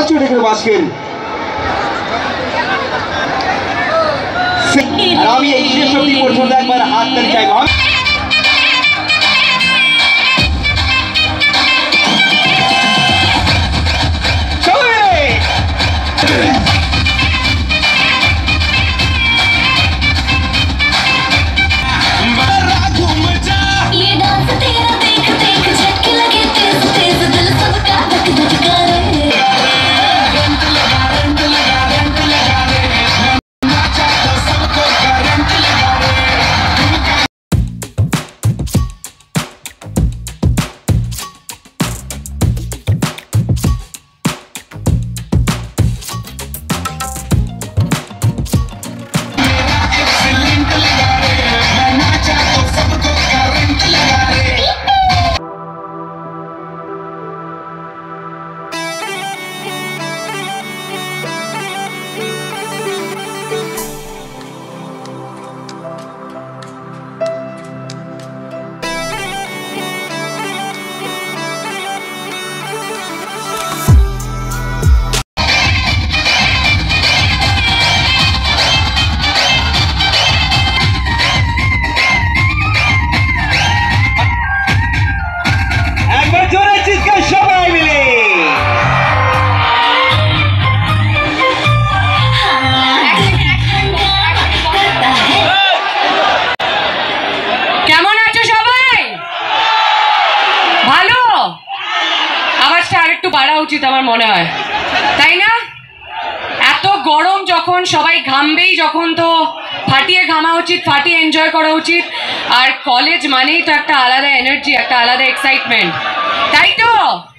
চড়ে করে বাঁচবেন। আমি এই শক্তি পর্যন্ত একবার হাত তালি চাইব। আমার মনে হয় তাই না? এত গরম যখন সবাই ঘামবেই যখন, তো ফাটিয়ে ঘামা উচিত, ফাটিয়ে এনজয় করা উচিত। আর কলেজ মানেই তো একটা আলাদা এনার্জি, একটা আলাদা এক্সাইটমেন্ট, তাই তো?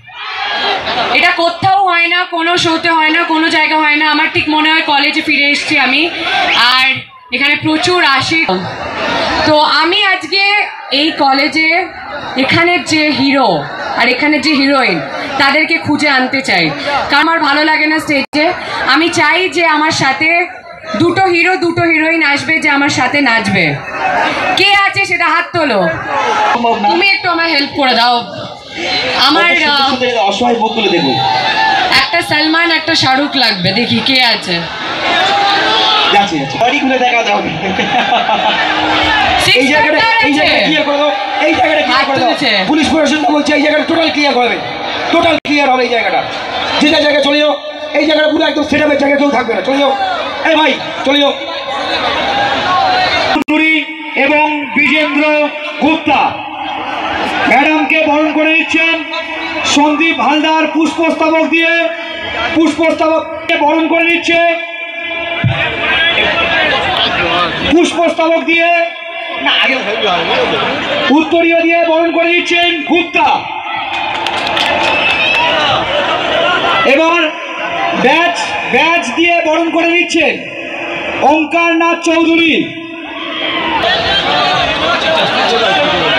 এটা কোথাও হয় না, কোনো শোতে হয় না, কোনো জায়গা হয় না। আমার ঠিক মনে হয় কলেজে ফিরে এসেছি আমি, আর এখানে প্রচুর আশিক। তো আমি আজকে এই কলেজে এখানের যে হিরো আর এখানের যে হিরোইন তাদেরকে খুঁজে আনতে চাই, কারণ আমার ভালো লাগে না স্টেজে। আমি চাই যে আমার সাথে দুটো হিরো দুটো হিরোইন আসবে, যে আমার সাথে নাচবে। কে আছে সেটা হাত তোলো। তুমি একটু আমার হেল্প করে দাও। আমার একটা সালমান একটা শাহরুখ লাগবে, দেখি কে আছে। পুলিশ প্রশাসন বলছে এই জায়গাটা টোটাল ক্লিয়ার করবে, টোটাল ক্লিয়ার হবে এই জায়গাটা। যে জায়গায় চলে যাও, এই জায়গাটা পুরো একদম সেটআপের জায়গায় কেউ থাকবে না, চলে যাও। এই ভাই চলে যাও। এবং বিজেন্দ্র গুপ্তা ম্যাডামকে বরণ করে নিচ্ছেন সন্দীপ হালদার পুষ্পস্তবক দিয়ে, পুষ্পস্তবককে বরণ করে নিচ্ছে পুষ্পস্তবক দিয়ে, উত্তরীয় দিয়ে বরণ করে দিচ্ছেন গুপ্তা। এবার ব্যাচ দিয়ে বরণ করে নিচ্ছেন ওঙ্কারনাথ চৌধুরী।